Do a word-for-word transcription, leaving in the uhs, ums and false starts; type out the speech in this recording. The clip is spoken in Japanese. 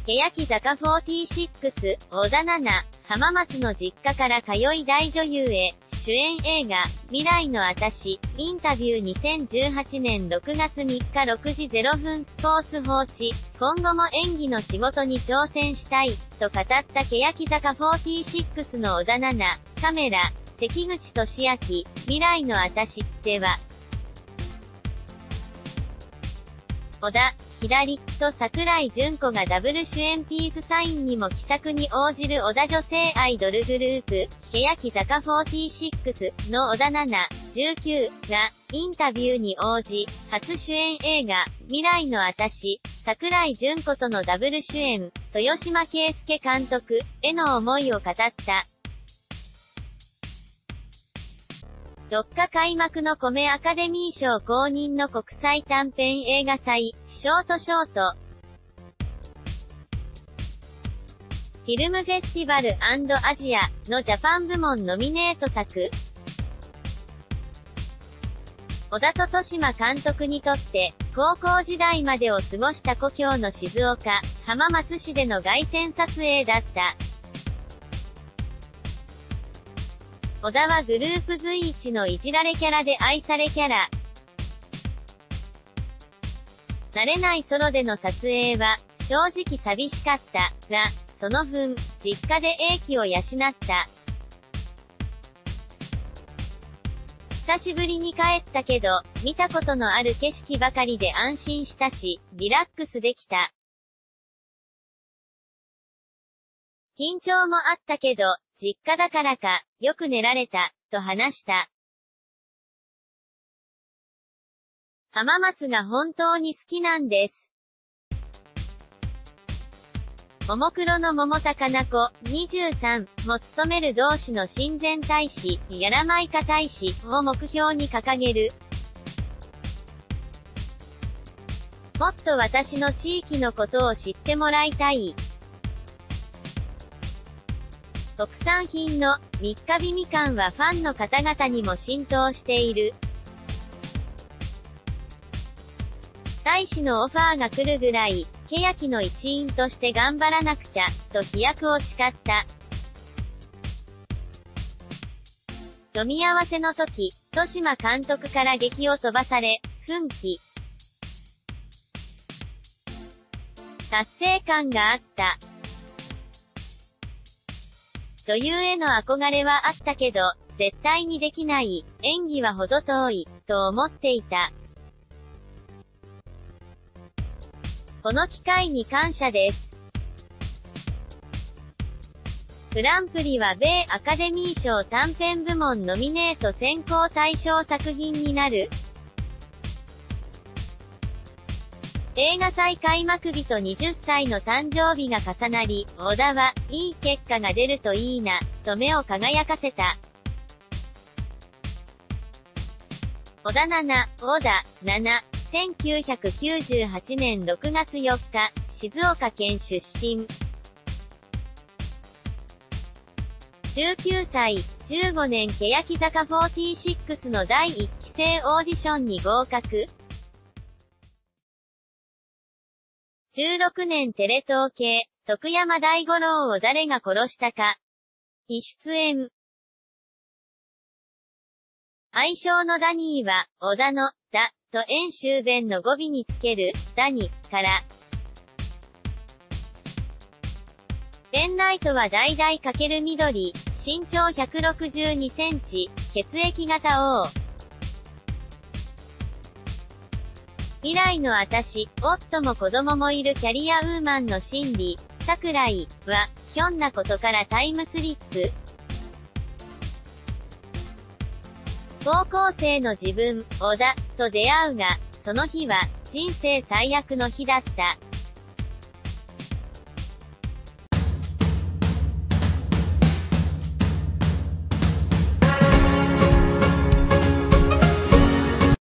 欅坂フォーティーシックス、小田奈々、浜松の実家から通い大女優へ、主演映画、未来のあたし、インタビューにせんじゅうはちねんろくがつみっかろくじぜろふんスポーツ報知、今後も演技の仕事に挑戦したい、と語った欅坂フォーティーシックスの小田奈々、カメラ、関口俊明、未来のあたし、では、小田、左、と桜井純子がダブル主演ピースサインにも気さくに応じる小田女性アイドルグループ、欅坂フォーティーシックスの小田奈々、じゅうきゅうが、インタビューに応じ、初主演映画、未来のあたし、桜井純子とのダブル主演、豊島圭介監督、への思いを語った。ろっか開幕の米アカデミー賞公認の国際短編映画祭、ショートショート。フィルムフェスティバル&アジアのジャパン部門ノミネート作。小田と豊島監督にとって、高校時代までを過ごした故郷の静岡、浜松市での凱旋撮影だった。小田はグループ随一のいじられキャラで愛されキャラ。慣れないソロでの撮影は、正直寂しかった、が、その分、実家で英気を養った。久しぶりに帰ったけど、見たことのある景色ばかりで安心したし、リラックスできた。緊張もあったけど、実家だからか、よく寝られた、と話した。浜松が本当に好きなんです。ももクロの桃田かな子、にじゅうさん、も務める同志の親善大使、やらまいか大使を目標に掲げる。もっと私の地域のことを知ってもらいたい。特産品の三日日みかんはファンの方々にも浸透している。大使のオファーが来るぐらい、欅の一員として頑張らなくちゃ、と飛躍を誓った。読み合わせの時、豊島監督から檄を飛ばされ、奮起。達成感があった。女優への憧れはあったけど、絶対にできない、演技は程遠い、と思っていた。この機会に感謝です。グランプリは米アカデミー賞短編部門ノミネート選考対象作品になる。映画祭開幕日とはたちの誕生日が重なり、小田は、いい結果が出るといいな、と目を輝かせた。小田奈々、小田、奈々、せんきゅうひゃくきゅうじゅうはちねんろくがつよっか、静岡県出身。じゅうきゅうさい、じゅうごねん欅坂フォーティーシックスのだいいっき生オーディションに合格。じゅうろくねんテレ東系、徳山大五郎を誰が殺したかに出演。愛称のダニーは、小田の、だ、と遠州弁の語尾につける、ダニ、から。ペンライトは橙かける緑、身長ひゃくろくじゅうにセンチ、血液型 O。未来のあたし、夫も子供もいるキャリアウーマンの心理、桜井は、ひょんなことからタイムスリップ。高校生の自分、小田、と出会うが、その日は、人生最悪の日だった。